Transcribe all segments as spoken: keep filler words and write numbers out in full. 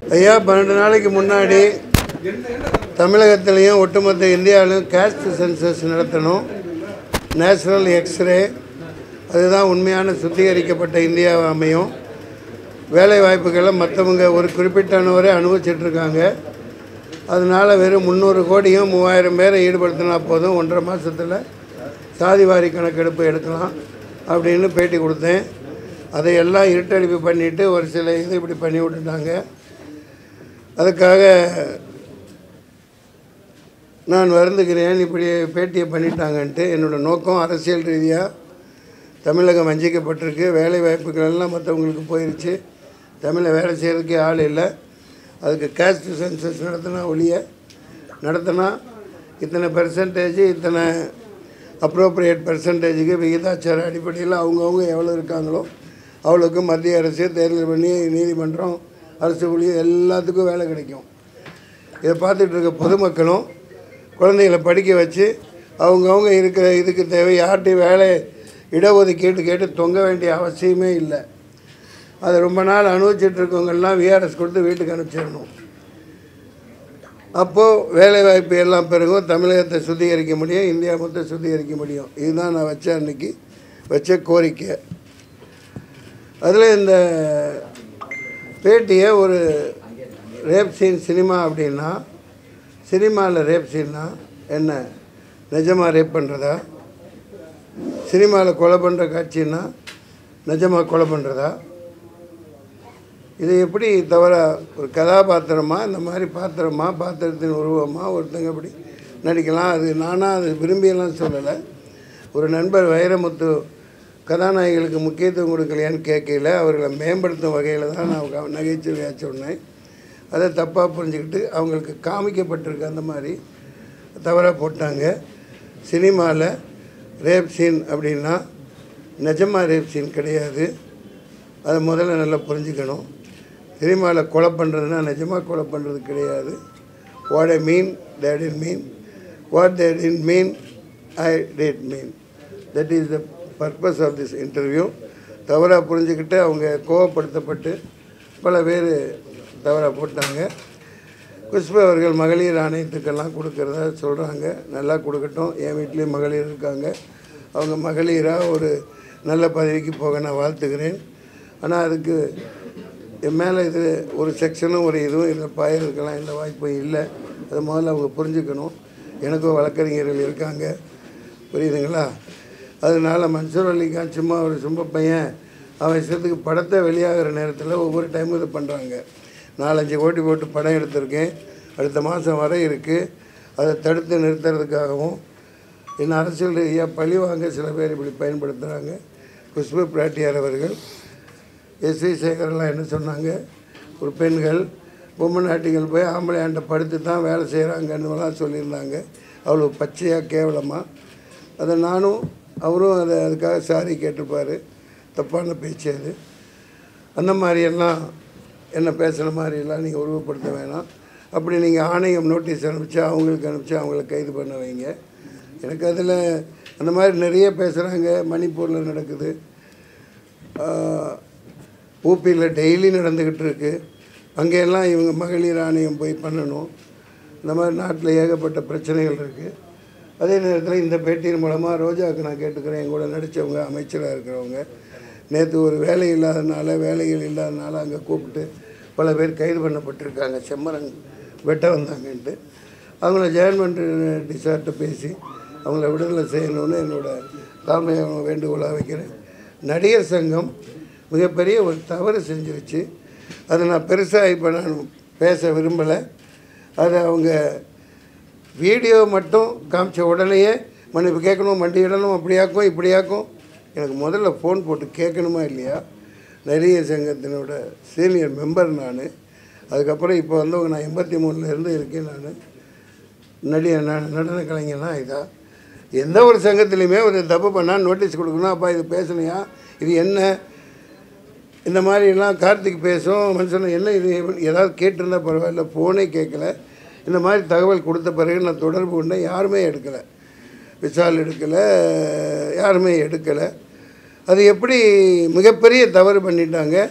ஐயா பன்னெண்டு நாளைக்கு முன்னாடி தமிழகத்திலையும் ஒட்டுமொத்த இந்தியாவிலும் கேஸ்ட் சென்சஸ் நடத்தணும். நேஷனல் எக்ஸ்ரே அதுதான் உண்மையான சுத்திகரிக்கப்பட்ட இந்தியாவை அமையும். வேலை வாய்ப்புகளை மற்றவங்க ஒரு குறிப்பிட்டவரை அனுபவிச்சிட்ருக்காங்க. அதனால் வெறும் முந்நூறு கோடியும் மூவாயிரம் பேரை ஈடுபடுத்தினா போதும், ஒன்றரை மாதத்தில் சாதிவாரி கணக்கெடுப்பு எடுக்கலாம் அப்படின்னு பேட்டி கொடுத்தேன். அதையெல்லாம் இருட்டடிப்பு பண்ணிவிட்டு ஒரு சில இது இப்படி பண்ணி விட்டுட்டாங்க. அதுக்காக நான் வருந்துக்கிறேன், இப்படி பேட்டியை பண்ணிட்டாங்கன்ட்டு. என்னோடய நோக்கம் அரசியல் ரீதியாக தமிழகம் வஞ்சிக்கப்பட்டிருக்கு. வேலை வாய்ப்புகள் எல்லாம் மற்றவங்களுக்கு போயிடுச்சு. தமிழை வேலை செய்கிறதுக்கே ஆள் இல்லை. அதுக்கு கேஸ்ட் சென்சஸ் நடத்தினா ஒழிய நடத்தினா இத்தனை பெர்சன்டேஜ் இத்தனை அப்ரோப்ரியேட் பெர்சன்டேஜுக்கு விகிதாச்சார அடிப்படையில் அவங்கவுங்க எவ்வளோ இருக்காங்களோ அவ்வளோக்கு மத்திய அரசு தேர்தல் பண்ணி நீதிமன்றம் அரசு ஊழியர் எல்லாத்துக்கும் வேலை கிடைக்கும். இதை பார்த்துட்டு இருக்க பொதுமக்களும் குழந்தைகளை படிக்க வச்சு அவங்கவுங்க இருக்கிற இதுக்கு தேவை யார்கிட்டையும் வேலை இடஒதுக்கீட்டு கேட்டு தொங்க வேண்டிய அவசியமே இல்லை. அதை ரொம்ப நாள் அனுபவிச்சிட்ருக்கவங்கெல்லாம் விஆர்எஸ் கொடுத்து வீட்டுக்கு அனுப்பிச்சிடணும். அப்போது வேலைவாய்ப்பு எல்லாம் பெருகும், தமிழகத்தை சுத்திகரிக்க முடியும், இந்தியா மொத்தம் சுத்திகரிக்க முடியும். இதுதான் நான் வச்ச அன்றைக்கி வச்ச கோரிக்கை. அதில் இந்த பேட்டியை ஒரு ரேப் சீன் சினிமா அப்படின்னா, சினிமாவில் ரேப் சீன்னா என்ன நிஜமாக ரேப் பண்ணுறதா? சினிமாவில் கொலை பண்ணுற காட்சின்னா நிஜமாக கொலை பண்ணுறதா? இது எப்படி தவிர ஒரு கதாபாத்திரமாக இந்த மாதிரி பாத்திரமா பாத்திரத்தின் உருவமாக ஒருத்தங்க அப்படி நடிக்கலாம். அது நானாக அது விரும்பியெல்லாம் சொல்லலை. ஒரு நண்பர் வைரமுத்து கதாநாயகிகளுக்கு முக்கியத்துவம் கொடுக்கலையான்னு கேட்கல, அவர்களை மேம்படுத்தும் வகையில் தான் நான் நகைச்சுவையாக சொன்னேன். அதை தப்பாக புரிஞ்சுக்கிட்டு அவங்களுக்கு காமிக்கப்பட்டிருக்கு அந்த மாதிரி தவறாக போட்டாங்க. சினிமாவில் ரேப் சீன் அப்படின்னா நிஜமாக ரேப் சீன் கிடையாது. அதை முதல்ல நல்லா புரிஞ்சுக்கணும். சினிமாவில் கொலை பண்ணுறதுனா நிஜமாக கொலை பண்ணுறது கிடையாது. What I mean they did mean, what they did mean I did mean. That is the purpose of this interview. தவறாக புரிஞ்சுக்கிட்டு அவங்க கோவப்படுத்தப்பட்டு பல பேர் தவறாக போட்டாங்க. குஷ்பு அவர்கள் மகளிர் ஆணையத்துக்கெல்லாம் கொடுக்குறதா சொல்கிறாங்க. நல்லா கொடுக்கட்டும். என் வீட்லேயும் மகளிர் இருக்காங்க. அவங்க மகளிராக ஒரு நல்ல பதவிக்கு போக நான் வாழ்த்துக்கிறேன். ஆனால் அதுக்கு என் மேலே இது ஒரு செக்ஷனும் ஒரு இதுவும் இதில் பாயறதுக்கெல்லாம் எந்த வாய்ப்பும் இல்லை. அதை முதல்ல அவங்க புரிஞ்சுக்கணும். எனக்கும் வழக்கறிஞர்கள் இருக்காங்க, புரியுதுங்களா? அதனால் மன்சூர் அலிகான் சும்மா ஒரு சும்மா பையன் அவன் இஷ்டத்துக்கு படத்தை வெளியாகிற நேரத்தில் ஒவ்வொரு டைமும் இது பண்ணுறாங்க. நாலஞ்சு கோடி போட்டு படம் எடுத்திருக்கேன், அடுத்த மாதம் வர இருக்குது. அதை தடுத்து நிறுத்துறதுக்காகவும் என்ன அரசியல் ரீதியாக பழி வாங்க சில பேர் இப்படி பயன்படுத்துகிறாங்க. குஷ்பு பிராட்டியார் அவர்கள் எஸ் வி சேகரெலாம் என்ன சொன்னாங்க, ஒரு பெண்கள் பொம்மை நாட்டிகள் போய் ஆம்பளை ஆண்டை படுத்து தான் வேலை செய்கிறாங்கன்னுலாம் சொல்லியிருந்தாங்க. அவ்வளோ பச்சையாக கேவலமாக. அதை நானும் அவரும் அதை அதுக்காக சாரி கேட்டிருப்பார். தப்பான பேச்சு அது. அந்த மாதிரியெல்லாம் என்ன பேசுகிற மாதிரியெல்லாம் நீங்கள் உருவப்படுத்த வேணாம். அப்படி நீங்கள் ஆணையம் நோட்டீஸ் அனுப்பிச்சா அவங்களுக்கு அனுப்பிச்சா அவங்கள கைது பண்ண வைங்க. எனக்கு அதில் அந்த மாதிரி நிறைய பேசுகிறாங்க. மணிப்பூரில் நடக்குது, ஊபியில் டெய்லி நடந்துக்கிட்டு இருக்குது. அங்கெல்லாம் இவங்க மகளிர் ஆணையம் போய் பண்ணணும். இந்த மாதிரி நாட்டில் ஏகப்பட்ட பிரச்சனைகள் இருக்குது. அதே நேரத்தில் இந்த பேட்டியின் மூலமாக ரோஜாவுக்கு நான் கேட்டுக்கிறேன், என் கூட நடித்தவங்க அமைச்சராக இருக்கிறவங்க நேற்று ஒரு வேலை இல்லாதனால வேலைகள் இல்லாதனால அங்கே கூப்பிட்டு பல பேர் கைது பண்ணப்பட்டிருக்காங்க. செம்மரன் வெட்ட வந்தாங்கன்ட்டு அவங்கள ஜெயன்மெண்ட் டிசார்ட்ட பேசி அவங்கள விடுதலை செய்யணும்னு என்னோடய தாழ்மையான வேண்டுகோளாக வைக்கிறேன். நடிகர் சங்கம் மிகப்பெரிய ஒரு தவறு செஞ்சிருச்சு. அதை நான் பெருசாக இப்போ நான் பேச விரும்பலை. அதை அவங்க வீடியோ மட்டும் காமிச்ச உடனேயே மன்னிப்பு கேட்கணும், மண்டியிடணும், அப்படியாக்கும் இப்படியாக்கும். எனக்கு முதல்ல ஃபோன் போட்டு கேட்கணுமா இல்லையா? நடிகர் சங்கத்தினோட சீனியர் மெம்பர் நான். அதுக்கப்புறம் இப்போ வந்தவங்க நான் எண்பத்தி மூணுலேருந்து இருக்கேன். நான் நடிக நடன கலைஞனா இதா எந்த ஒரு சங்கத்துலேயுமே ஒரு தப்பு பண்ணால் நோட்டீஸ் கொடுக்கணும். அப்பா இது பேசலையா, இது என்ன, இந்த மாதிரிலாம் கார்த்திக் பேசும் மனுஷன் என்ன இது ஏதாவது கேட்டிருந்தால் பரவாயில்ல. ஃபோனே கேட்கல. இந்த மாதிரி தகவல் கொடுத்த பிறகு நான் தொடர்பு கொண்டேன், யாருமே எடுக்கலை. விசால் எடுக்கலை, யாருமே எடுக்கலை. அது எப்படி மிகப்பெரிய தவறு பண்ணிட்டாங்க.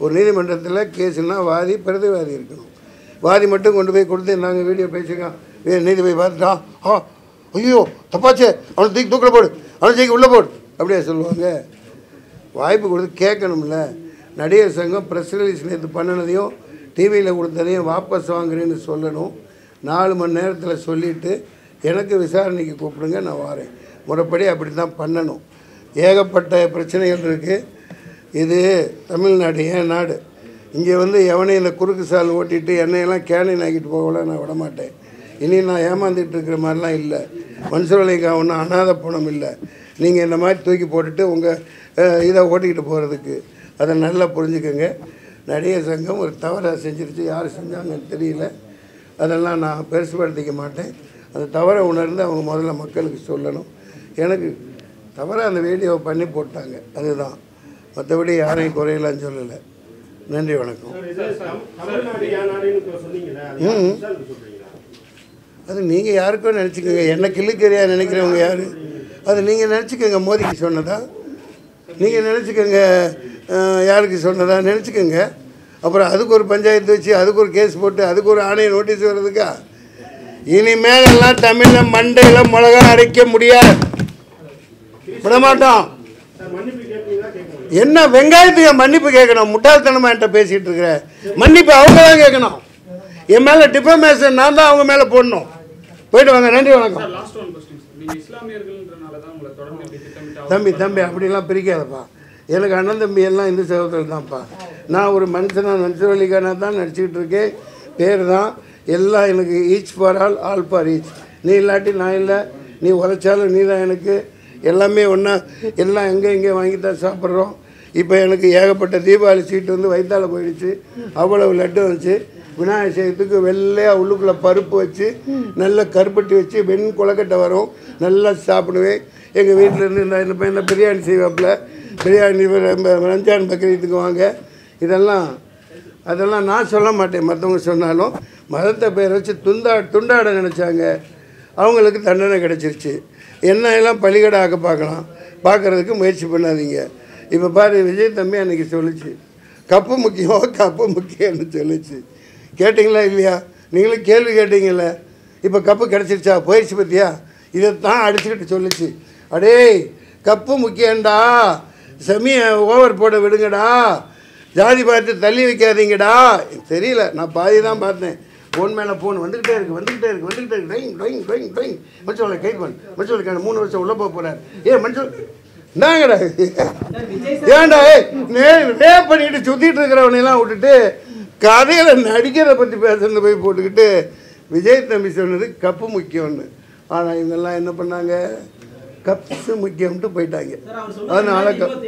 ஒரு நீதிமன்றத்தில் கேஸுனால் வாதி பிரதிவாதி இருக்கணும். வாதி மட்டும் கொண்டு போய் கொடுத்து நாங்கள் வீடியோ பேசியிருக்கோம், நீதிபதி பார்த்துட்டான், ஆ ஐயோ தப்பாச்சே அவனை தூக்கி தூக்கில் போடு, அவனை தூக்கி உள்ளே போடு அப்படியே சொல்லுவாங்க. வாய்ப்பு கொடுத்து கேட்கணும்ல. நடிகர் சங்கம் ப்ரெஸ் ரிலீஸ் நேற்று பண்ணினதையும் டிவியில் கொடுத்ததையும் வாபஸ் வாங்குறேன்னு சொல்லணும். நாலு மணி நேரத்தில் சொல்லிவிட்டு எனக்கு விசாரணைக்கு கூப்பிடுங்க, நான் வரேன். முறைப்படி அப்படி தான் பண்ணணும். ஏகப்பட்ட பிரச்சனைகள் இருக்குது. இது தமிழ்நாடு என் நாடு. இங்கே வந்து எவனையும் இந்த குறுக்கு சால் ஓட்டிட்டு என்னையெல்லாம் கேனைன் ஆக்கிட்டு போகல நான் விடமாட்டேன். இனி நான் ஏமாந்துட்டு இருக்கிற மாதிரிலாம் இல்லை. மன்சூர் அலிக்காக ஒன்றும் அனாத பணம் இல்லை. நீங்கள் இந்த மாதிரி தூக்கி போட்டுட்டு உங்கள் இதை ஓட்டிக்கிட்டு போகிறதுக்கு அதை நல்லா புரிஞ்சுக்கோங்க. நடிகர் சங்கம் ஒரு தவறை செஞ்சிருச்சு, யார் செஞ்சாங்கன்னு தெரியல. அதெல்லாம் நான் பெருசுபடுத்திக்க மாட்டேன். அந்த தவறை உணர்ந்து அவங்க முதல்ல மக்களுக்கு சொல்லணும். எனக்கு தவறாக அந்த வீடியோவை பண்ணி போட்டாங்க, அதுதான். மற்றபடி யாரையும் குறையலான்னு சொல்லலை. நன்றி, வணக்கம். ம் அது நீங்கள் யாருக்கும் நினச்சிக்கோங்க. என்ன கிள்ளுக்கறியா நினைக்கிறவங்க யார், அது நீங்கள் நினச்சிக்கோங்க. மோதிக்கு சொன்னதா நீங்கள் நினச்சிக்கோங்க, யாருக்கு சொன்னதா நினச்சிக்கோங்க. அப்புறம் அதுக்கு ஒரு பஞ்சாயத்து வச்சு அதுக்கு ஒரு கேஸ் போட்டு அதுக்கு ஒரு ஆணைய நோட்டீஸ் வர்றதுக்கா? இனிமேல் எல்லாம் தமிழில் மண்டையில் மிளகா அரைக்க முடியாது, விடமாட்டோம். என்ன வெங்காயத்துக்கு மன்னிப்பு கேட்கணும்? முட்டாள்தனமாக என்கிட்ட பேசிகிட்டு இருக்கிற மன்னிப்பு அவங்க தான் கேட்கணும். என் மேலே டிஃபமேஷன் நான் தான் அவங்க மேலே போடணும். போயிட்டு வாங்க. நன்றி, வணக்கம். தம்பி தம்பி அப்படிலாம் பிரிக்காதப்பா. எனக்கு அண்ணன் தம்பி எல்லாம் இந்து சகோதரர் தான்ப்பா. நான் ஒரு மனுஷனாக மன்சூர் அலிகானா தான் நடிச்சுக்கிட்டு இருக்கேன். பேர் தான் எல்லாம் எனக்கு. Each for all, all for each. நீ இல்லாட்டி நான் இல்லை, நீ உழைச்சாலும் நீ தான் எனக்கு. எல்லாமே ஒன்றா எல்லாம் எங்கே எங்கே வாங்கி தான் சாப்பிட்றோம். இப்போ எனக்கு ஏகப்பட்ட தீபாவளி சீட்டு வந்து வயிற்றால போயிடுச்சு. அவ்வளவு லட்டு வந்துச்சு. விநாயகர் சதுர்த்திக்கு வெள்ளையாக உள்ளுக்குள்ளே பருப்பு வச்சு நல்லா கருப்பட்டி வச்சு வெண் கொலக்கட்டை வரும், நல்லா சாப்பிடுவேன். எங்கள் வீட்டிலேருந்து இந்த இந்த பையன் பிரியாணி செய்வாப்பில், பிரியாணி ரம்ஜான் பக்ரீத்துக்கு வாங்க. இதெல்லாம் அதெல்லாம் நான் சொல்ல மாட்டேன், மற்றவங்க சொன்னாலும். மதத்தை பேரை வச்சு துண்டா துண்டாட நினச்சாங்க, அவங்களுக்கு தண்டனை கிடச்சிருச்சு. என்ன எல்லாம் பலிகடை ஆக்க பார்க்கலாம், பார்க்குறதுக்கு முயற்சி பண்ணாதீங்க. இப்போ பாரு, விஜய் தம்பி அன்றைக்கி சொல்லிச்சு, கப்பு முக்கியம் கப்பு முக்கியம்னு சொல்லிச்சு. கேட்டிங்களா இல்லையா? நீங்களும் கேள்வி கேட்டீங்கள. இப்போ கப்பு கிடச்சிருச்சா? போயிடுச்சு பற்றியா? இதைத்தான் அடிச்சுக்கிட்டு சொல்லிச்சு, அடே கப்பு முக்கியண்டா, செமியை ஓவர் போட விடுங்கடா, ஜாதி பார்த்து தள்ளி வைக்காதீங்கடா. தெரியல, நான் பாதி தான் பார்த்தேன். ஃபோன் மேலே ஃபோன் வந்துக்கிட்டே இருக்குது வந்துக்கிட்டே இருக்குது வந்துக்கிட்டே இருக்குது ட்ரைங் ட்ரைங் ட்ரைங் ட்ரைங் மனுஷோலை கைது பண்ணு, மனுஷோலுக்கான மூணு வருஷம் உள்ளே போக போகிறார். ஏ மனுஷன் என்னங்கடா ஏன்டா ரே பண்ணிட்டு சுற்றிட்டு இருக்கிறவனையெல்லாம் விட்டுட்டு கதையில் நடிக்கிறத பற்றி பேசுறது போய் போட்டுக்கிட்டு விஜய் தம்பி சொன்னது கப்பு முக்கியம்னு. ஆனால் இவங்கெல்லாம் என்ன பண்ணாங்க, கப்ஸு முக்கியம்ட்டு போயிட்டாங்க. அதனால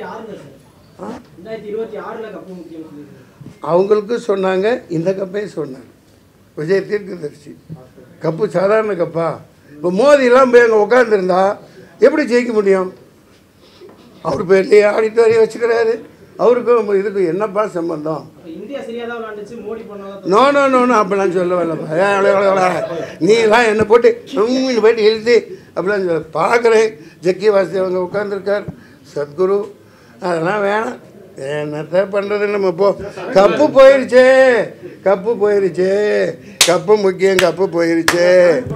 அவங்களுக்கு சொன்னாங்க, இந்த கப்பையும் சொன்னாங்க. விஜய் தீர்க்கதரிசி கப்பு சாதாரண கப்பா? இப்போ மோதியெல்லாம் போய் அங்கே உட்காந்துருந்தா எப்படி ஜெயிக்க முடியும்? அவர் பேர்லேயே ஆடிட்டோரியை வச்சுக்கிறாரு. அவருக்கும் இதுக்கும் என்னப்பா சம்பந்தம்? நோ நோ நோன்னு அப்படிலாம் சொல்ல வரலப்பா. நீலாம் என்னை போட்டு போயிட்டு எழுதி அப்படிலாம் சொல்ல பார்க்குறேன். ஜக்கி வாசுதேவங்க உட்காந்துருக்கார், சத்குரு, அதெல்லாம் வேணாம். என்னத்தை பண்ணுறது நம்ம? போ, கப்பு போயிருச்சே, கப்பு போயிருச்சு, கப்பு முக்கியம், கப்பு போயிருச்சு.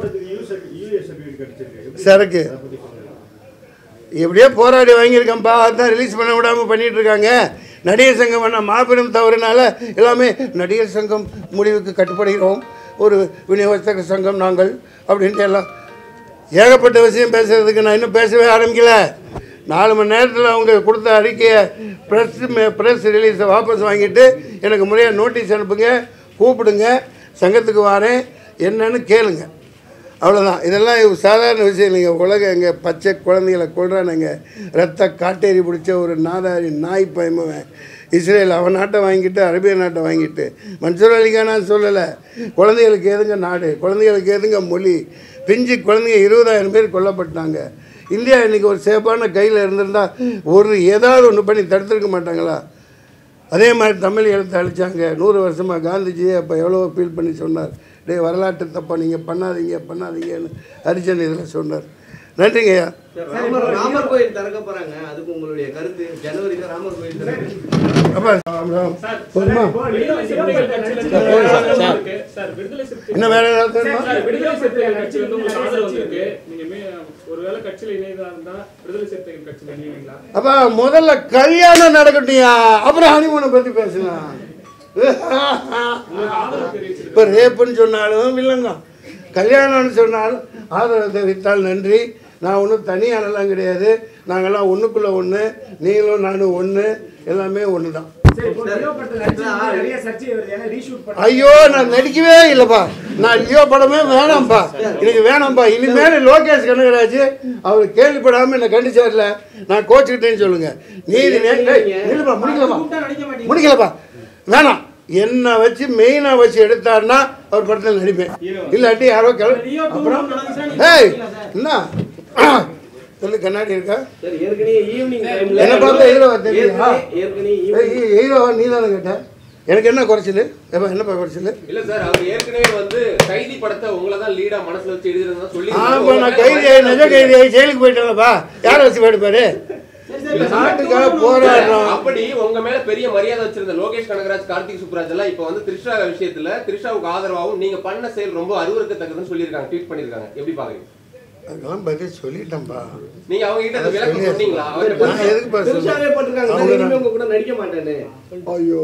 சரக்கு எப்படியோ போராடி வாங்கியிருக்கேன்ப்பா, அதுதான் ரிலீஸ் பண்ண விடாமல் பண்ணிகிட்டு இருக்காங்க. நடிகர் சங்கம் பண்ண மாபெரும் தவறுனால எல்லாமே நடிகர் சங்கம் முடிவுக்கு கட்டுப்படுகிறோம், ஒரு விநியோகஸ்தக சங்கம் நாங்கள் அப்படின்ட்டு எல்லாம் ஏகப்பட்ட விஷயம் பேசுகிறதுக்கு நான் இன்னும் பேசவே ஆரம்பிக்கல. நாலு மணி நேரத்தில் அவங்க கொடுத்த அறிக்கையை ப்ரெஸ் ப்ரெஸ் ரிலீஸை வாபஸ் வாங்கிட்டு எனக்கு முறையாக நோட்டீஸ் அனுப்புங்க, கூப்பிடுங்க, சங்கத்துக்கு வரேன், என்னன்னு கேளுங்க. அவ்வளோதான். இதெல்லாம் சாதாரண விஷயம் இல்லைங்க. உலகம் எங்கே பச்சை குழந்தைகளை கொள்றானுங்க. ரத்த காட்டேரி பிடிச்ச ஒரு நாதாரி நாய் பயமுவன் இஸ்ரேல் அவன் நாட்டை வாங்கிட்டு அரேபிய நாட்டை வாங்கிட்டு. மன்சூர் அலிகானா சொல்லலை, குழந்தைகளுக்கு எதுங்க நாடு, குழந்தைகளுக்கு எதுங்க மொழி? பிஞ்சு குழந்தைங்க இருபதாயிரம் பேர் கொல்லப்பட்டாங்க. இந்தியா இன்றைக்கி ஒரு சேஃபான கையில் இருந்திருந்தால் ஒரு ஏதாவது ஒன்று பண்ணி தடுத்துருக்க மாட்டாங்களா? அதே மாதிரி தமிழ் எழுத்து அழித்தாங்க நூறு வருஷமாக. காந்திஜியே அப்போ எவ்வளோ ஃபீல் பண்ணி சொன்னார், டே வரலாற்று தப்பா நீங்கள் பண்ணாதீங்க பண்ணாதீங்கன்னு ஹரிச்சந்திரன் இதில் சொன்னார். நன்றிங்க ஐயா. ராமர் கோயில் திறக்க போறாங்க, அதுக்கு உங்களுடைய கருத்து? ஜனவரில ராமர் கோயில் இன்னும் வேற ஏதாவது அப்ப முதல்ல கல்யாணம் நடக்கட்டியா, அப்புறம் ஹனிமூனை பத்தி பேசலாம். இப்ப ரேப்புன்னு சொன்னாலும் இல்லைங்க, கல்யாணம்னு சொன்னாலும் ஆதரவு தெரிவித்தால் நன்றி. நான் ஒன்றும் தனியானலாம் கிடையாது, நாங்கள்லாம் ஒன்றுக்குள்ளே ஒன்று, நீங்களும் நானும் ஒன்று, எல்லாமே ஒன்று தான். ஐயோ நான் நடிக்கவே இல்லைப்பா, நான் லியோ படமே வேணாம்ப்பா, எனக்கு வேணாம்ப்பா. இனிமேல் லோகேஷ் கனகராஜ் அவர் கேள்விப்படாமல் என்னை கண்டிச்சார்ல, நான் கோச்சுக்கிட்டேன்னு சொல்லுங்க. நீதி இல்லைப்பா, முடிக்கலப்பா முடிக்கலப்பா வேணாம். என்னை வச்சு மெயினாக வச்சு எடுத்தாருன்னா அவர் படத்தில் நடிப்பேன், இல்லாட்டி யாரோ கிளம்பி. அப்புறம் ஏய் என்ன சொல்லு, கண்ணாடி இருக்கா? என்ன பார்த்தா ஹீரோவா தெரியுமா? ஹீரோவா நீ தானே கேட்ட, எனக்கு என்ன குறைச்சல்? ஏப்பா என்னப்பா குறைச்சல்? இல்ல சார், அவர் ஏற்கனவே வந்து கைதி படத்தை உங்களை தான் லீடா மனசுல வச்சு எழுதுறதா சொல்லி. ஆமா, நான் கைதி ஆகி நிஜ கைதி ஆகி ஜெயிலுக்கு போயிட்டேன்லப்பா, யாரை வச்சு போயிடுப்பாரு? அப்படி உங்க மேல பெரிய மரியாதை வச்சிருந்த லோகேஷ் கனகராஜ், கார்த்திக் சுப்ராஜ் எல்லாம் இப்ப வந்து த்ரிஷா விஷயத்துல த்ரிஷாவுக்கு ஆதரவாகவும் நீங்க பண்ண செயல் ரொம்ப அருவருக்கத்தக்கதுன்னு சொல்லியிருக்காங்க, ட்வீட் பண்ணிருக்காங்க. எப்படி பாக்குறீங்க? அதெல்லாம் பதில் சொல்லிட்டேன்ப்பா. நீங்க அவங்க கிட்ட விளக்கம் சொன்னீங்களா? நான் எதுக்குப்பா த்ரிஷாவே போட்டுருக்காங்க, நான் இனிமே உங்க கூட நடிக்க மாட்டேன்னு. ஐயோ,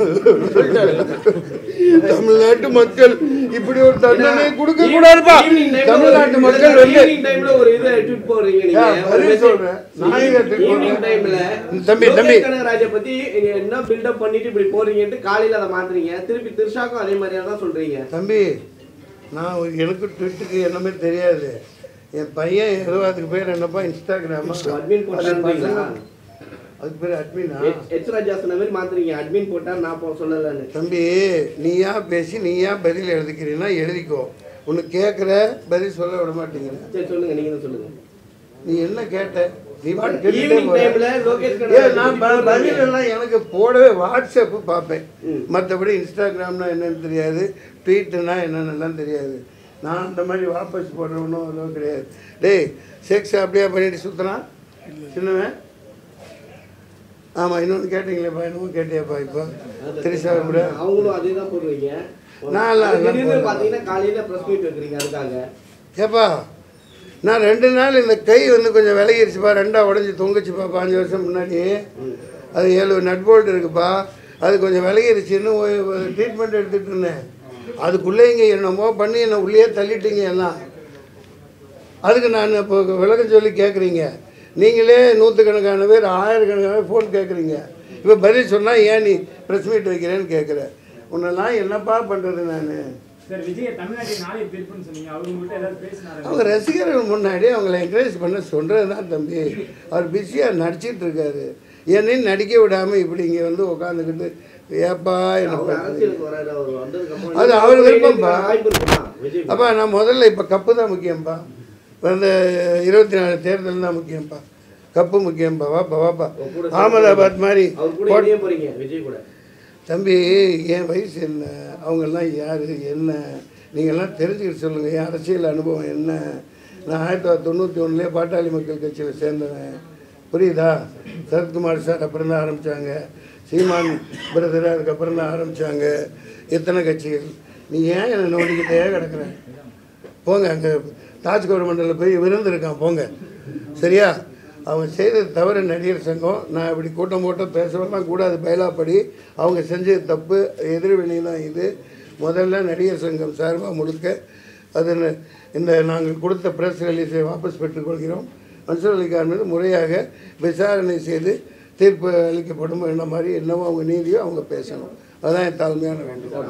தமிழ்நாட்டு மக்கள் இப்படி ஒரு தண்டனை கொடுக்க கூடாதுப்பா. தமிழ்நாட்டு மக்கள் வந்து ஈவினிங் டைம்ல ஒரு இத ட்வீட் போடுறீங்க நீங்க. பதில் சொல்றேன் நான் இத ட்வீட் ஈவினிங் டைம்ல தம்பி தம்பி கனகராஜ பத்தி என்ன பில்ட் அப் பண்ணிட்டு இப்படி போறீங்கன்னு காலையில அத மாத்துறீங்க, திருப்பி த்ரிஷாக்கும் அதே மாதிரியா தான் சொல்றீங்க. தம்பி நான் எனக்கு ட்விட்டுக்கு என்னமே தெரியாது. என் பையன் ஏதோ அதுக்கு பேர் என்னப்பா இன்ஸ்டாகிராமா அட்மின் போட்டான்றீங்களா? அதுக்கு பேர் அட்மினா? எச் ராஜா சொன்ன மாதிரி மாத்துறீங்க, அட்மின் போட்டா நான் போ சொல்லலன்னு. தம்பி நீயா பேசி நீயா பதில் எழுதிக்கிறீன்னா எழுதிக்கோ, ஒன்று கேட்குற பதில் சொல்ல விட மாட்டேங்கிற. சரி சொல்லுங்க, நீங்க தான் சொல்லுங்க. நீ என்ன கேட்ட? நீ ஈவினிங் டைம்ல லோகேஷ் கனகராஜ் நான் பதில் எல்லாம் எனக்கு போடவே வாட்ஸ்அப்பு பார்ப்பேன், மற்றபடி இன்ஸ்டாகிராம்னா என்னன்னு தெரியாது, ட்வீட்டுனா என்னென்னலாம் தெரியாது. நான் அந்த மாதிரி வாபஸ் போடுறவனும் அவ்வளோ கிடையாது. டேய் செக்ஸ் அப்படியே பண்ணிட்டு சுற்றுறான் சின்னவன். ஆமாம், இன்னொன்று கேட்டீங்களேப்பா, இன்னமும் கேட்டியாப்பா? இப்போ திரிஷா கூட அவங்களும் அதே தான் போடுவீங்க. நான் பார்த்தீங்கன்னா காலையில் ப்ரெஸ் மீட் வைக்கிறீங்க அதுக்காக. ஏப்பா நான் ரெண்டு நாள் இந்த கை வந்து கொஞ்சம் விலகிருச்சுப்பா, ரெண்டாக உடஞ்சி தொங்குச்சுப்பா பாஞ்சு வருஷம் முன்னாடி. அது ஏழு நட் போல்ட் இருக்குப்பா, அது கொஞ்சம் விலகிருச்சுன்னு ட்ரீட்மெண்ட் எடுத்துகிட்டு இருந்தேன். அதுக்குள்ளே இங்கே என்னமோ பண்ணி என்னை உள்ளே தள்ளிட்டீங்க எல்லாம். அதுக்கு நான் இப்போ விளக்கம் சொல்லி கேட்குறீங்க. நீங்களே நூற்றுக்கணக்கான பேர் ஆயிரக்கணக்கான பேர் ஃபோன் கேட்குறீங்க. இப்போ பதில் சொன்னால் ஏன் நீ ப்ரெஸ் மீட் வைக்கிறேன்னு கேட்குற. உன்னெல்லாம் என்னப்பா பண்ணுறது நான்? அவங்க ரசிகர்கள் முன்னாடி அவங்களை என்கரேஜ் பண்ண சொல்கிறது தான் தம்பி. அவர் பிஸியாக நடிச்சிட்டு இருக்காரு, என்னையும் நடிக்க விடாமல் இப்படி இங்கே வந்து உட்காந்துக்கிட்டு ஏப்பா என்ன அது அவர் விருப்பம்ப்பா. அப்பா நான் முதல்ல இப்போ கப்பு தான் முக்கியம்ப்பா, அந்த இருபத்தி நாலு தேர்தல் தான் முக்கியம்ப்பா, கப்பு முக்கியம்ப்பா. வாப்பா வாப்பா அகமதாபாத் மாதிரி தம்பி. என் வயசு என்ன, அவங்கெல்லாம் யார் என்ன நீங்கள்லாம் தெரிஞ்சுக்கிட்டு சொல்லுங்கள். என் அரசியல் அனுபவம் என்ன? நான் ஆயிரத்தி தொள்ளாயிரத்தி தொண்ணூற்றி ஒன்றுலேயே பாட்டாளி மக்கள் கட்சியில் சேர்ந்தவன், புரியுதா? சரத்குமார் சார் அப்புறம் தான் ஆரம்பித்தாங்க, சீமான் பிரதர் அதுக்கப்புறம் தான் ஆரம்பித்தாங்க, எத்தனை கட்சிகள். நீ ஏன் என்னை நோண்டிக்கிட்டே கிடக்குற? போங்க, அங்கே தாஜ் கவர்மெண்டில் போய் விருந்து இருக்கான், போங்க சரியா? அவங்க செய்தது தவிர நடிகர் சங்கம், நான் இப்படி கூட்டம் போட்டம் பேசவெல்லாம் கூடாது, பயிலாப்படி அவங்க செஞ்சது தப்பு, எதிர்வினை தான் இது. முதல்ல நடிகர் சங்கம் சார்பாக முழுக்க அது இந்த நாங்கள் கொடுத்த ப்ரெஸ் ரிலீஸை வாபஸ் பெற்றுக்கொள்கிறோம். மன்சூர் அலிகான் மீது முறையாக விசாரணை செய்து தீர்ப்பு அளிக்கப்படும் என்ன மாதிரி என்னவோ அவங்க நீதியோ அவங்க பேசணும். அதுதான் என் தாழ்மையான வேண்டுகோள்.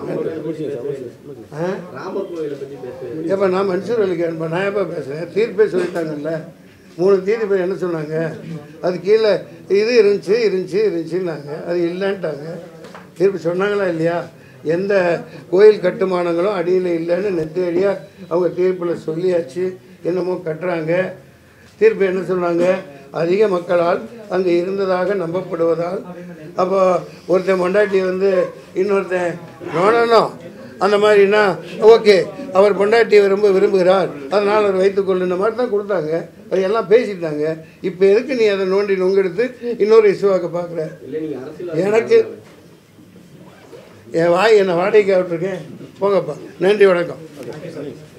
ஏப்பா நான் மன்சூர் அலிகான் நான் எப்போ பேசுகிறேன்? தீர்ப்பே சொல்லிட்டாங்கல்ல, மூணு தீர்ப்பு என்ன சொன்னாங்க? அது கீழே இது இருந்துச்சு இருந்துச்சு இருந்துச்சுன்னாங்க, அது இல்லைன்ட்டாங்க. தீர்ப்பு சொன்னாங்களா இல்லையா? எந்த கோயில் கட்டுமானங்களும் அடியில் இல்லைன்னு நெத்தேடியாக அவங்க தீர்ப்பில் சொல்லியாச்சு. என்னமோ கட்டுறாங்க. தீர்ப்பு என்ன சொன்னாங்க? அதிக மக்களால் அங்கே இருந்ததாக நம்பப்படுவதால். அப்போ ஒருத்தன் மொண்டாட்டி வந்து இன்னொருத்தன் நோனோ அந்த மாதிரினா ஓகே அவர் பொண்டாட்டியை ரொம்ப விரும்புகிறார் அதனால் அவர் வைத்துக்கொள்ளுன்ற மாதிரி தான் கொடுத்தாங்க. அது எல்லாம் பேசிட்டாங்க. இப்போ எதுக்கு நீ அதை நோண்டி நொங்கெடுத்து இன்னொரு இஷ்யூவாக்க பார்க்குற? எனக்கு என் வாய் என்னை வாடகைக்கு விட்டுருக்கேன். போங்கப்பா. நன்றி, வணக்கம்.